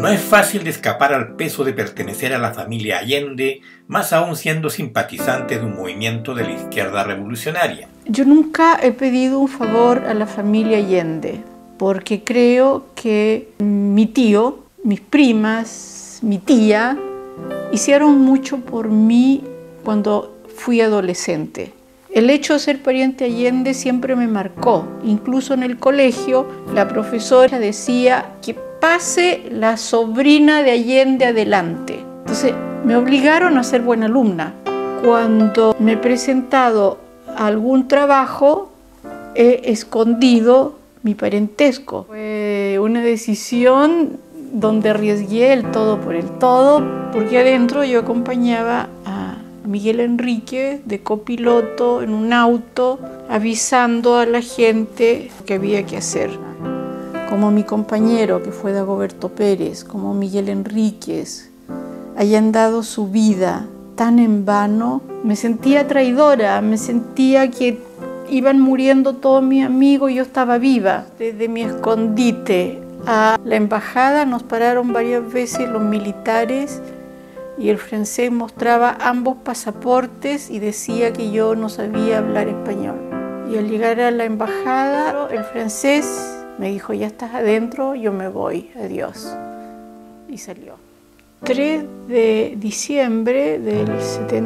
No es fácil de escapar al peso de pertenecer a la familia Allende, más aún siendo simpatizante de un movimiento de la izquierda revolucionaria. Yo nunca he pedido un favor a la familia Allende, porque creo que mi tío, mis primas, mi tía, hicieron mucho por mí cuando fui adolescente. El hecho de ser pariente Allende siempre me marcó. Incluso en el colegio, la profesora decía que pase la sobrina de Allende adelante. Entonces, me obligaron a ser buena alumna. Cuando me he presentado a algún trabajo, he escondido mi parentesco. Fue una decisión donde arriesgué el todo por el todo, porque adentro yo acompañaba a Miguel Enrique de copiloto en un auto, avisando a la gente que había que hacer. Como mi compañero, que fue Dagoberto Pérez, como Miguel Enríquez, hayan dado su vida tan en vano, me sentía traidora, me sentía que iban muriendo todos mis amigos y yo estaba viva. Desde mi escondite a la embajada nos pararon varias veces los militares y el francés mostraba ambos pasaportes y decía que yo no sabía hablar español. Y al llegar a la embajada, el francés me dijo: ya estás adentro, yo me voy, adiós. Y salió. 3 de diciembre del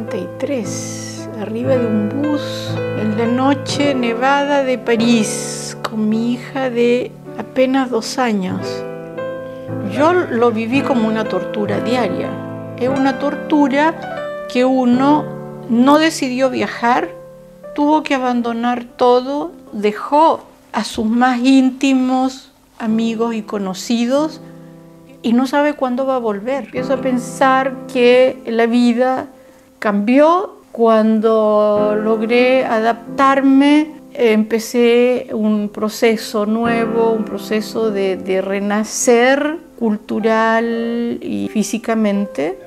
73, arriba de un bus, en la noche nevada de París, con mi hija de apenas 2 años. Yo lo viví como una tortura diaria. Es una tortura que uno no decidió viajar, tuvo que abandonar todo, dejó a sus más íntimos amigos y conocidos y no sabe cuándo va a volver. Empiezo a pensar que la vida cambió cuando logré adaptarme. Empecé un proceso nuevo, un proceso de renacer cultural y físicamente.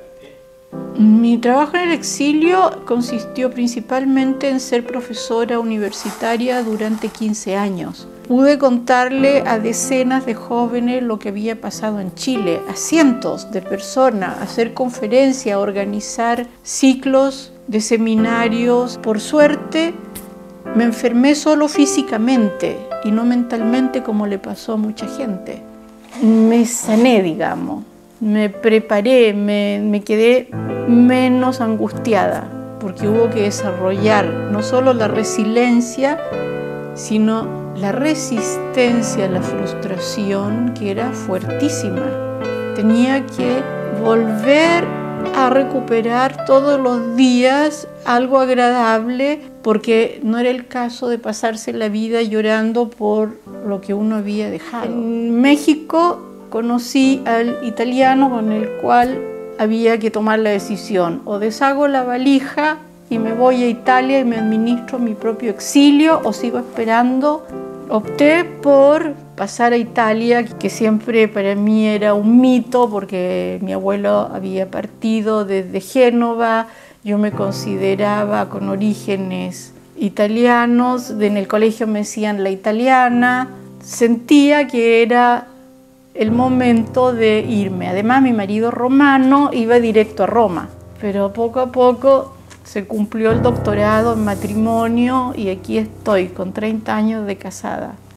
Mi trabajo en el exilio consistió principalmente en ser profesora universitaria durante 15 años. Pude contarle a decenas de jóvenes lo que había pasado en Chile, a cientos de personas, hacer conferencias, organizar ciclos de seminarios. Por suerte, me enfermé solo físicamente y no mentalmente como le pasó a mucha gente. Me sané, digamos. Me preparé, me quedé menos angustiada, porque hubo que desarrollar no solo la resiliencia, sino la resistencia a la frustración, que era fuertísima. Tenía que volver a recuperar todos los días algo agradable, porque no era el caso de pasarse la vida llorando por lo que uno había dejado. En México conocí al italiano con el cual había que tomar la decisión: o deshago la valija y me voy a Italia y me administro mi propio exilio, o sigo esperando. Opté por pasar a Italia, que siempre para mí era un mito, porque mi abuelo había partido desde Génova, yo me consideraba con orígenes italianos, en el colegio me decían la italiana, sentía que era el momento de irme. Además, mi marido romano iba directo a Roma, pero poco a poco se cumplió el doctorado en matrimonio y aquí estoy con 30 años de casada.